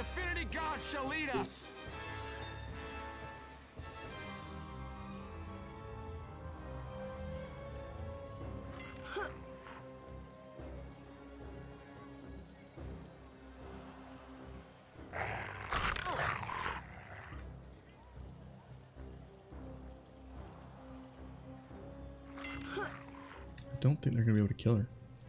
affinity god shall lead us. I don't think they're gonna be able to kill her.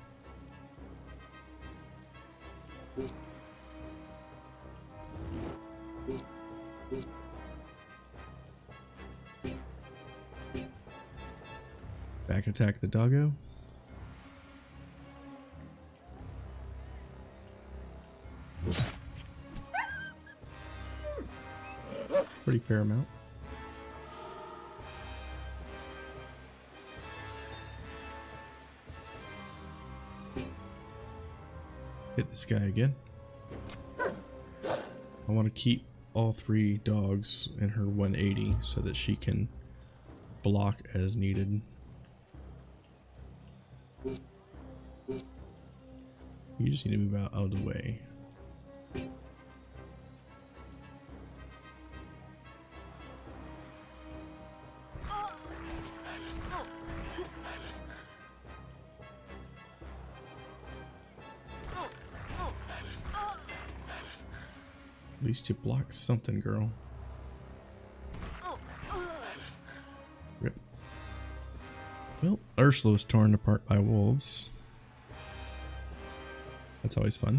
Back attack the doggo. Pretty fair amount. Hit this guy again. I want to keep all three dogs in her 180 so that she can block as needed. You just need to move out of the way. At least you block something, girl. Rip. Well, Ursula was torn apart by wolves. That's always fun.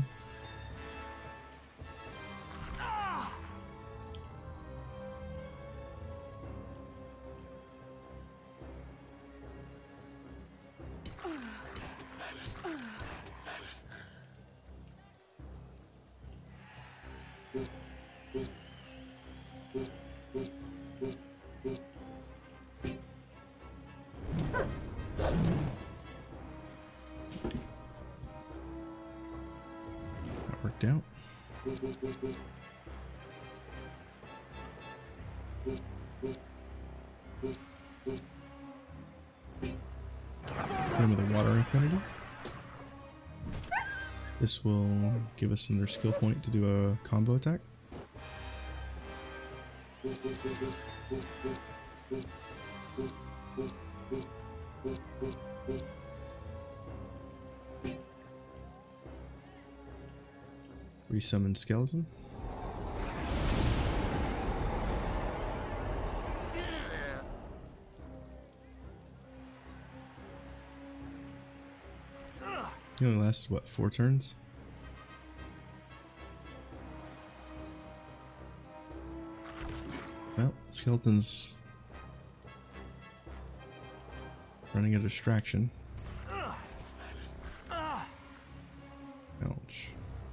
Out. Remember the water affinity. This will give us another skill point to do a combo attack. Resummon skeleton. It only lasted, what, 4 turns? Well, skeleton's running a distraction. Ouch.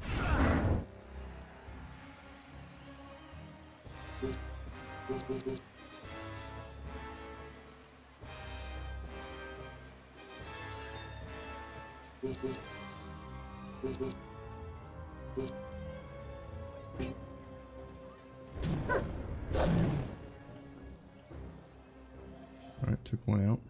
Alright, took one out.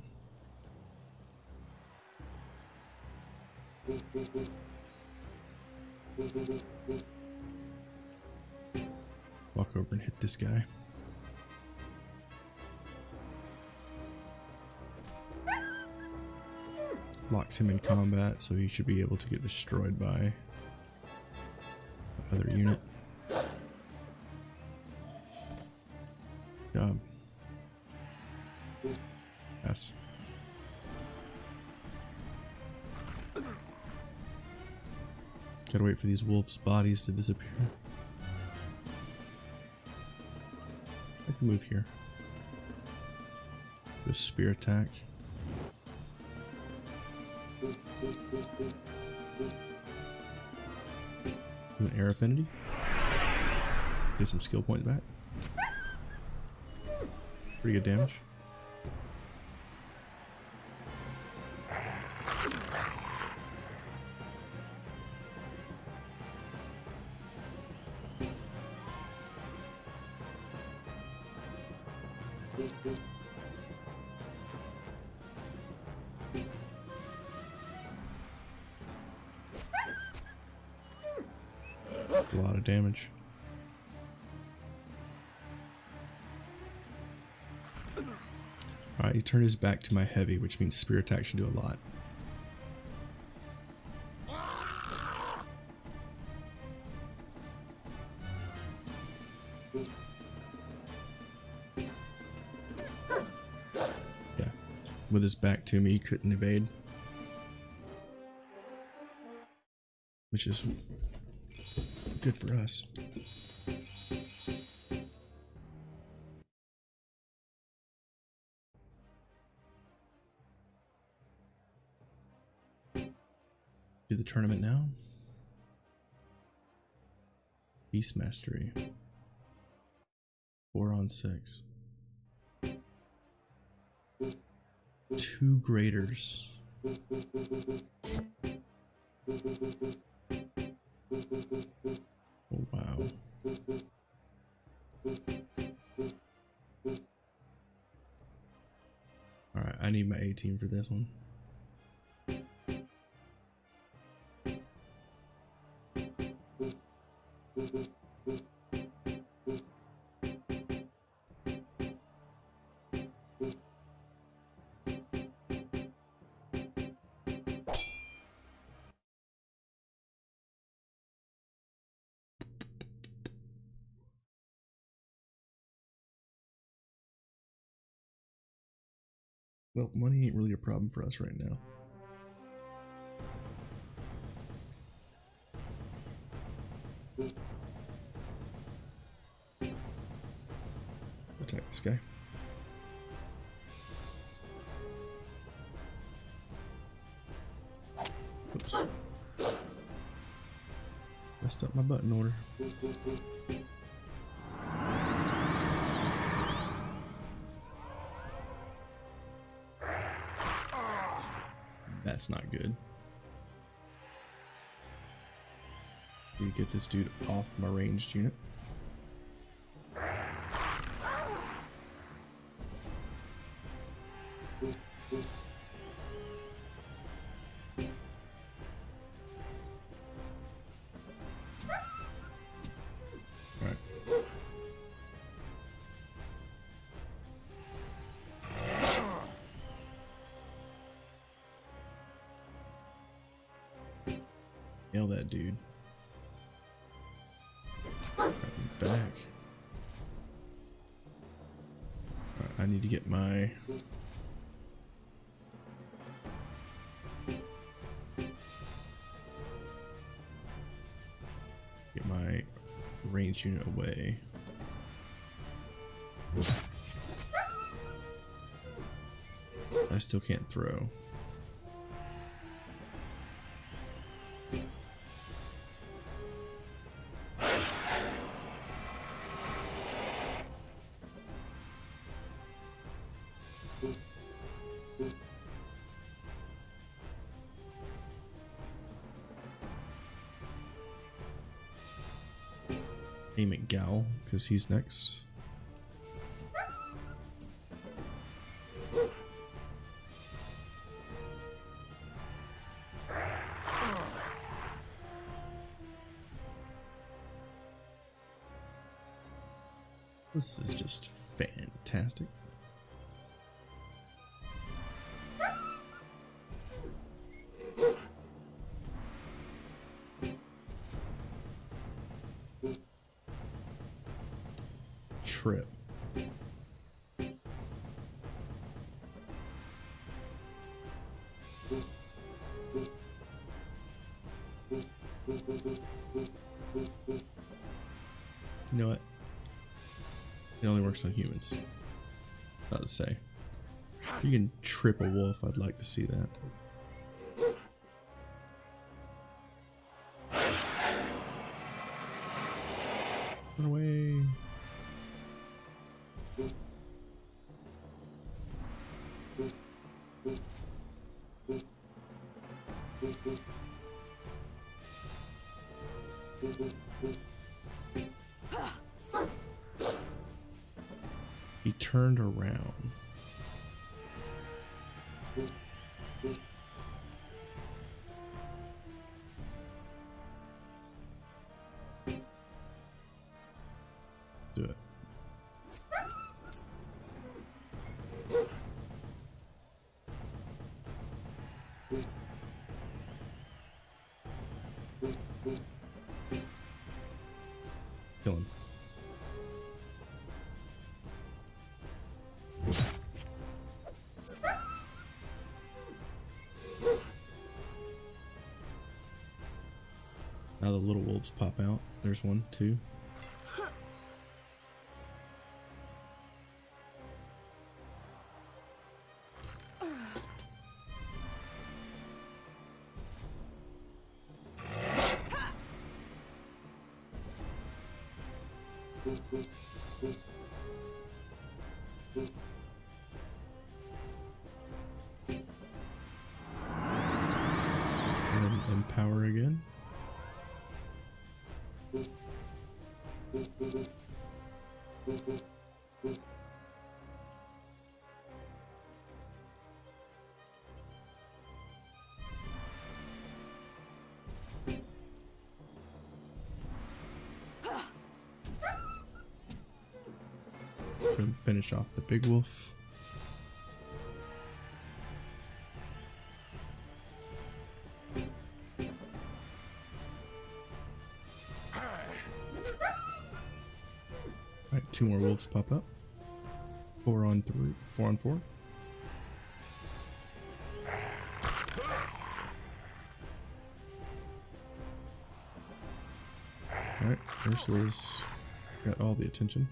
Walk over and hit this guy. Locks him in combat, so he should be able to get destroyed by another unit. Job. Yes. Gotta wait for these wolves' bodies to disappear. I can move here. Do a spear attack. Do an air affinity. Get some skill points back. Pretty good damage. A lot of damage. Alright, he turned his back to my heavy, which means spear attack should do a lot. Yeah, with his back to me, he couldn't evade. Which is good for us. Do the tournament now. Beast Mastery. 4 on 6. 2 graders. Oh wow. Alright, I need my A team for this one. Well, money ain't really a problem for us right now. Attack this guy. Oops. Messed up my button order. That's not good. Need to get this dude off my ranged unit. Alright. Nail that dude. Right, back. Alright, I need to get my ranged unit away. I still can't throw. Aim at Gal, because he's next. This is just fantastic. Trip. You know what? It only works on humans. About to say. If you can trip a wolf, I'd like to see that. Run away. He turned around. Do it. Now the little wolves pop out. There's one, two. And then empower again. And finish off the big wolf. Alright, two more wolves pop up. 4 on 3, 4 on 4. Alright, Ursula's got all the attention.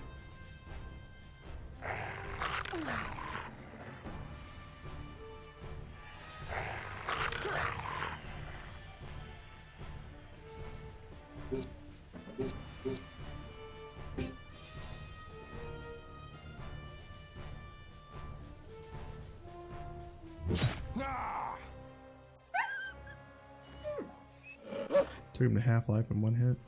Took him to half life in one hit.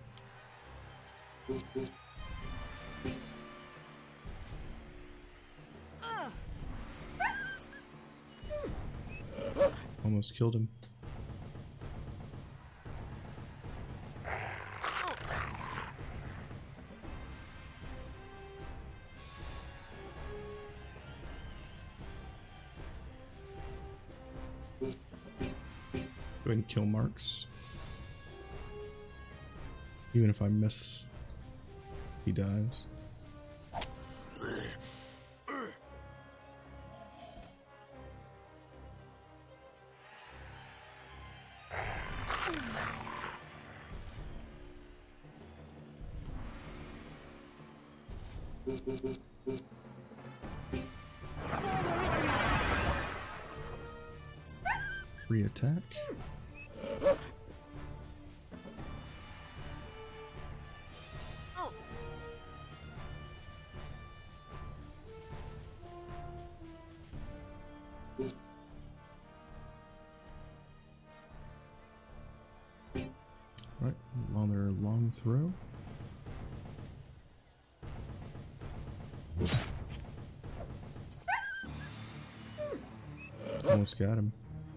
Almost killed him. Go ahead and kill Marks. Even if I miss, he dies. Re-attack. Right, on their long throw. Almost got him.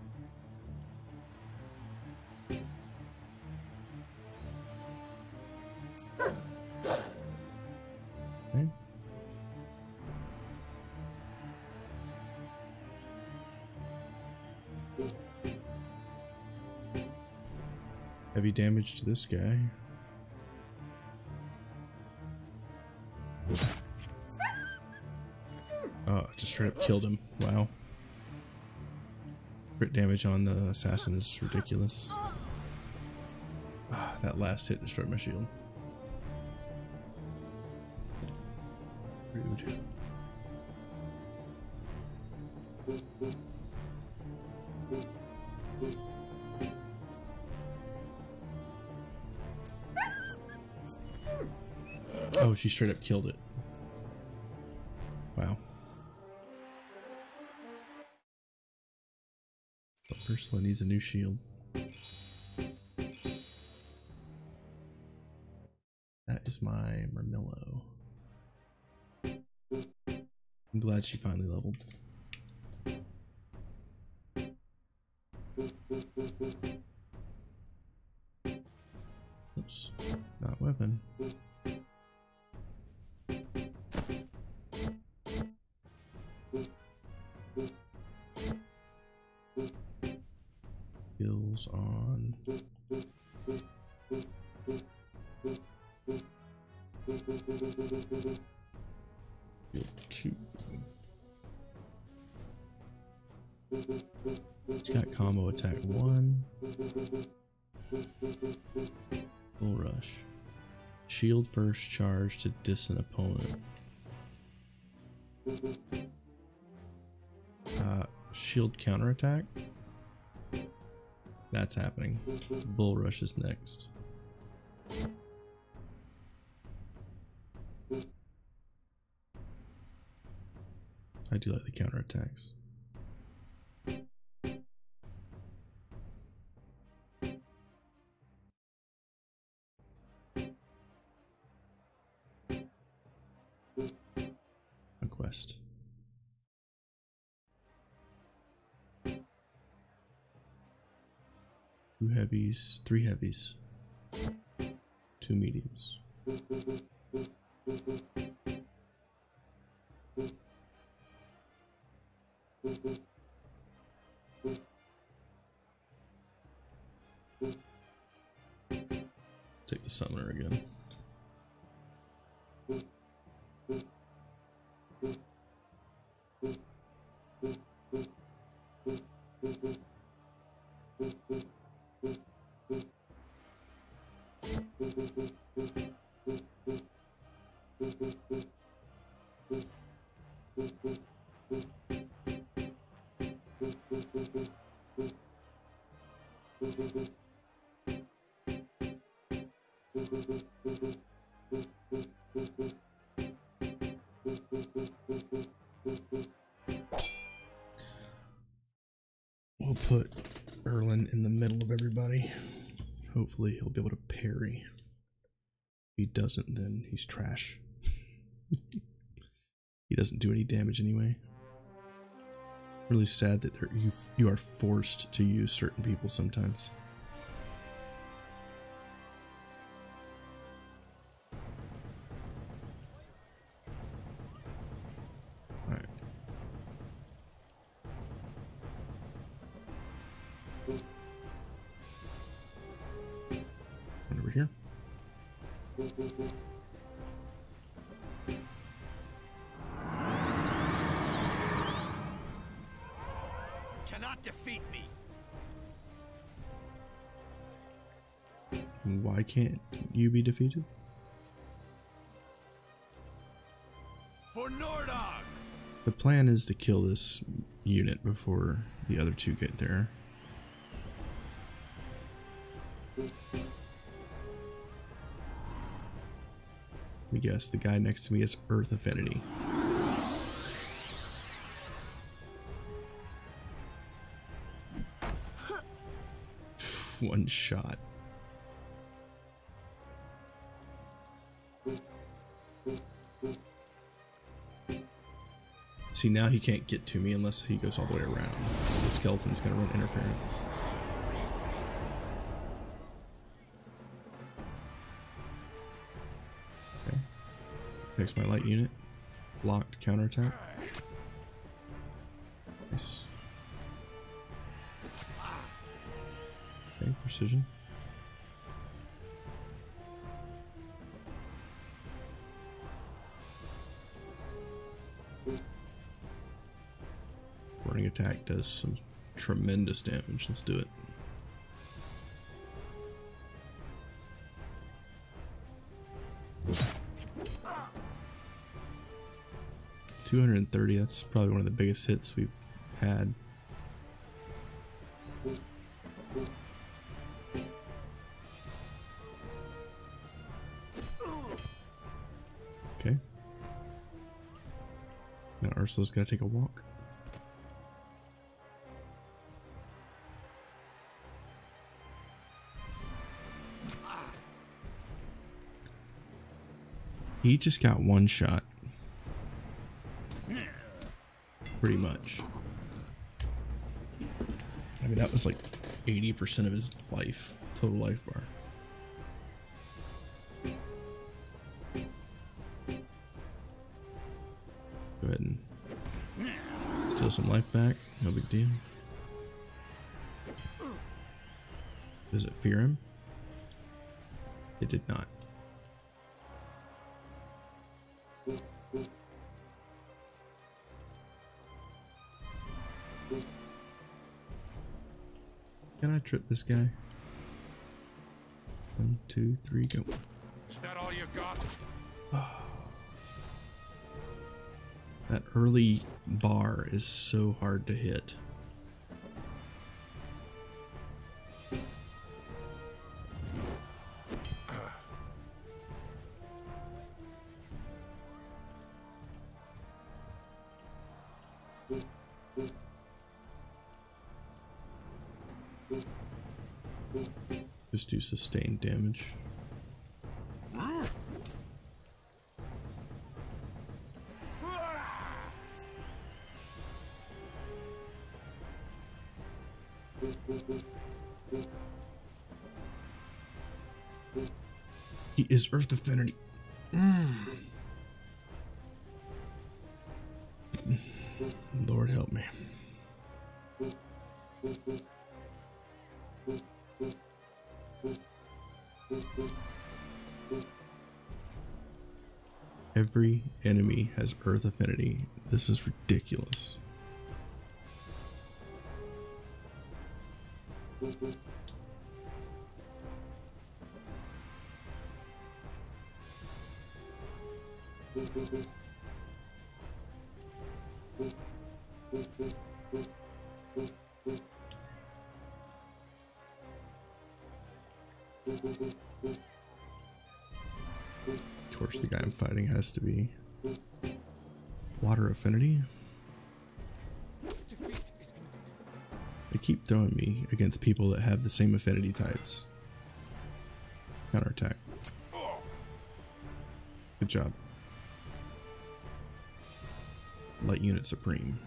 Okay. Heavy damage to this guy. Oh, just straight up killed him. Wow. Crit damage on the assassin is ridiculous. Ah, that last hit destroyed my shield. Rude. Oh, she straight up killed it. Wow. But Ursula needs a new shield. That is my Mermillo. I'm glad she finally leveled. Oops, not weapon. Skills on field 2. It's got combo attack 1. Bull rush. Shield first charge to distant opponent. Shield counterattack. That's happening. Bull rush is next. I do like the counterattacks. Quest. Two heavies, three heavies, two mediums. Take the summoner again. We'll put Erlin in the middle of everybody. Hopefully he'll be able to parry. If he doesn't, then he's trash. He doesn't do any damage anyway. Really sad that you are forced to use certain people sometimes. Alright. One over here. Cannot defeat me. Why can't you be defeated? For Nordagh. The plan is to kill this unit before the other two get there. Let me guess, the guy next to me has Earth Affinity. One shot. See, now he can't get to me unless he goes all the way around. So the skeleton's gonna run interference. Okay. Takes my light unit. Blocked counterattack. Nice. Okay, precision. Running attack does some tremendous damage. Let's do it. $230, that's probably one of the biggest hits we've had. Okay. Now Ursula's gonna take a walk. He just got one shot. Pretty much. I mean, that was like 80% of his life, total life bar. Go ahead and steal some life back. No big deal. Does it fear him? It did not. Can I trip this guy? 2, 3, go. Is that all you got? That early bar is so hard to hit. Just do sustained damage. He is Earth Affinity. Lord help me. Every enemy has Earth Affinity. This is ridiculous. Of course, the guy I'm fighting has to be Water Affinity. They keep throwing me against people that have the same affinity types. Counterattack. Good job. Light Unit Supreme.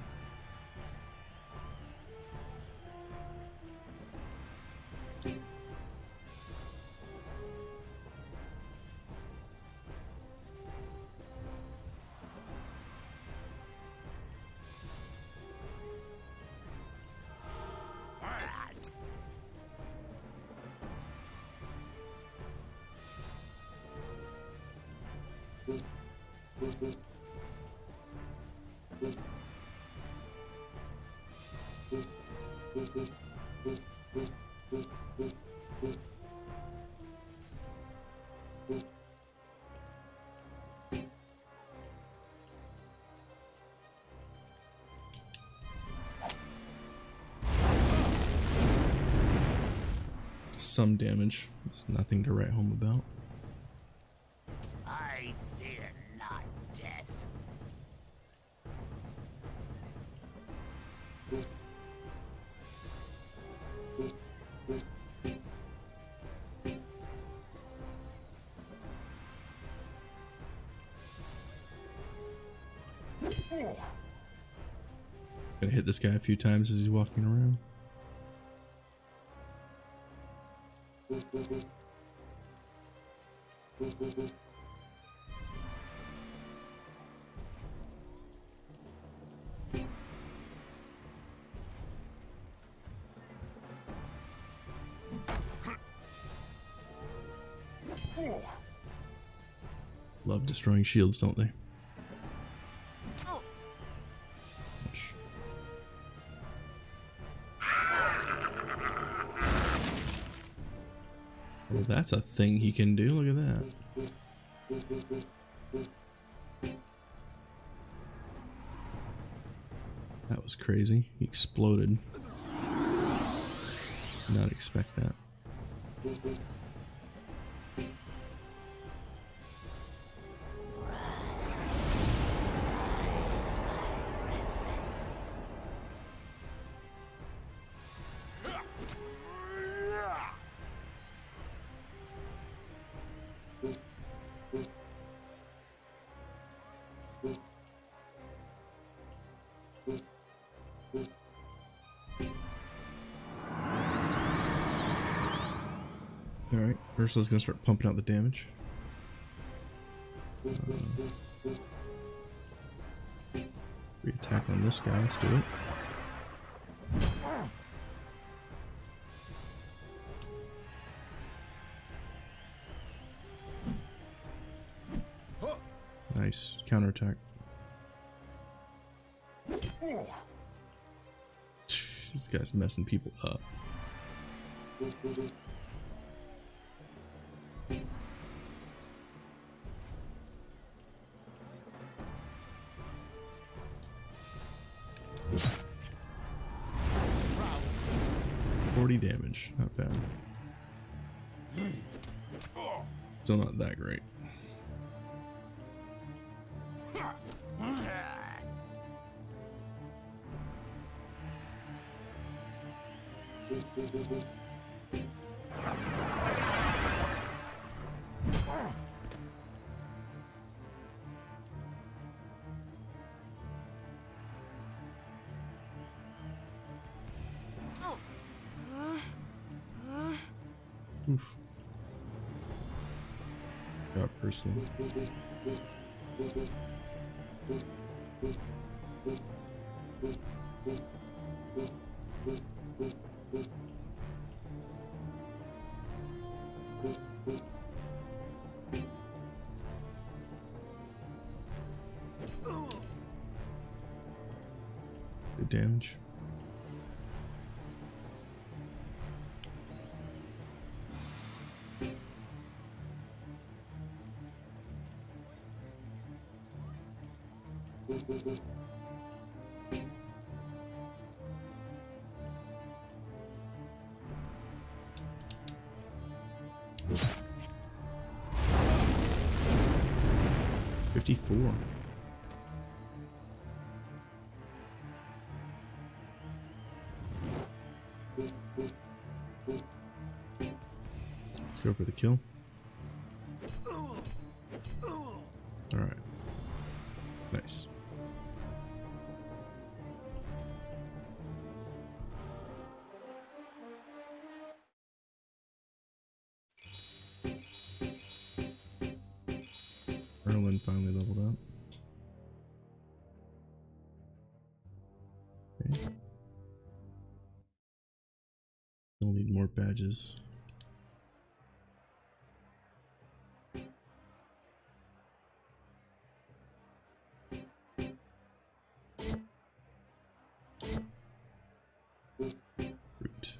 Some damage. It's nothing to write home about. I fear not death. Gonna hit this guy a few times as he's walking around. Love destroying shields, don't they? Ouch. Well, that's a thing he can do. Look at that. That was crazy. He exploded. Did not expect that. Alright, Ursula's gonna start pumping out the damage. Re-attack on this guy, let's do it. Nice, counterattack. This guy's messing people up. 40 damage, not bad. Still not that great. Oof. Got Ursula. Good damage. $54. Let's go for the kill. All right. Nice. Erlen finally leveled up. Okay. Still need more badges. Root.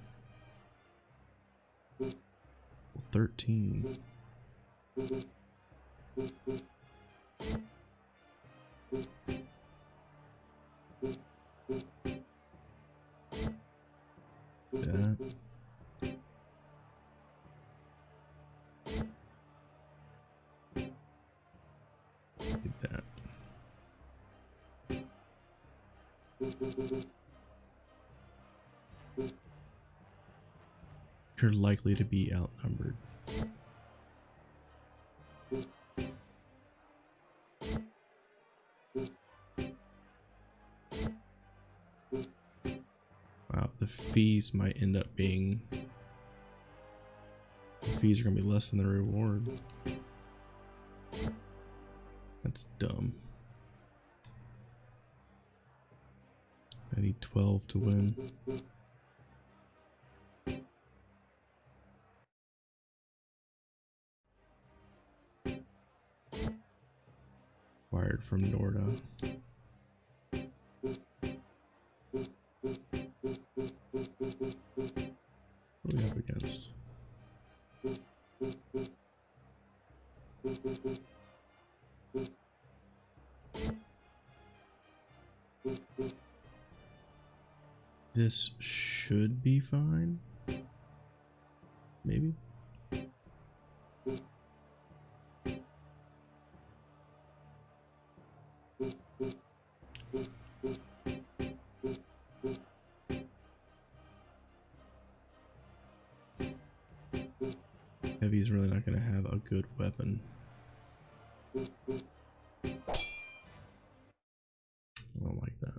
13. That. Did that. You're likely to be outnumbered. Wow, the fees might end up being... The fees are going to be less than the reward. That's dumb. I need 12 to win. Wired from Nordagh. What are we up against? This should be fine. Maybe. Heavy's really not going to have a good weapon. I don't like that.